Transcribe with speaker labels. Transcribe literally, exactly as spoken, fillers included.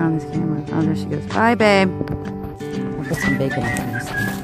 Speaker 1: on this camera. Oh, there she goes. Bye, babe.
Speaker 2: I'll put some bacon up on this thing.